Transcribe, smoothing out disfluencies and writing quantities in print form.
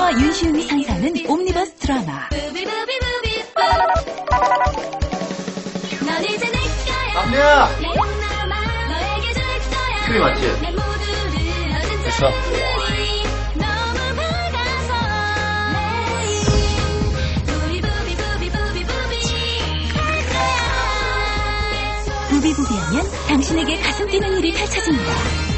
김혜수와 윤시윤이 선사하는 옴니버스 드라마 남녀야! 크림 맞지? 됐어. 부비부비하면 당신에게 가슴 뛰는 일이 펼쳐집니다.